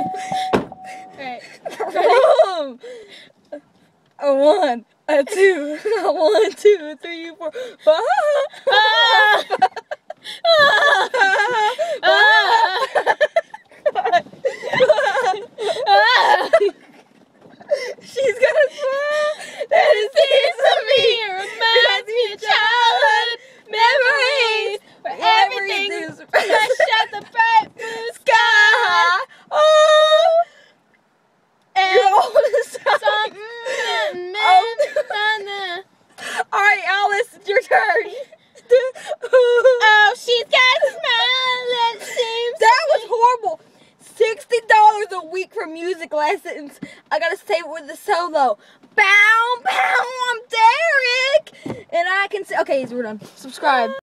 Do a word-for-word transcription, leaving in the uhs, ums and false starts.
Alright. Boom. A one, a two, a one, two, three, four, five. Ah! Ah! Ah! She's got a smile that it seems to me. It reminds me of childhood memories where everything's fresh at the bright blue sky. Oh, And you're old as something Oh. Alright, Alice, it's your turn. Oh, she's got a smile that seems That was horrible. Sixty dollars a week for music lessons. I gotta say it with the solo. Bow, bow, I'm Derek, and I can say, okay, we're done. Subscribe.